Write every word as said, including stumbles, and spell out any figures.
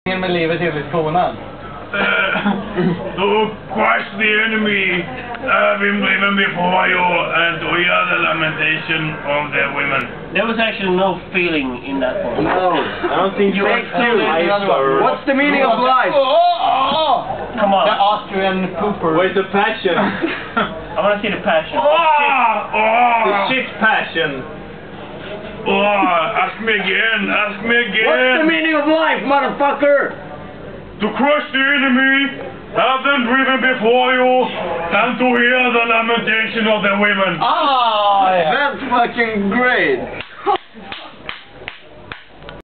med livet enligt konan. To crush the enemy, having even before you, and to hear the lamentation of the women. There was actually no feeling in that one. No, I don't think you Take two. What's the meaning of life? Oh, oh, oh. Come on. The Austrian pooper. Where's the passion? I want to see the passion. Oh, oh, The shit passion. oh, ask me again, ask me again. What's the meaning of life, motherfucker? To crush the enemy, have them driven before you, and to hear the lamentation of the women. Oh, yeah. That's fucking great.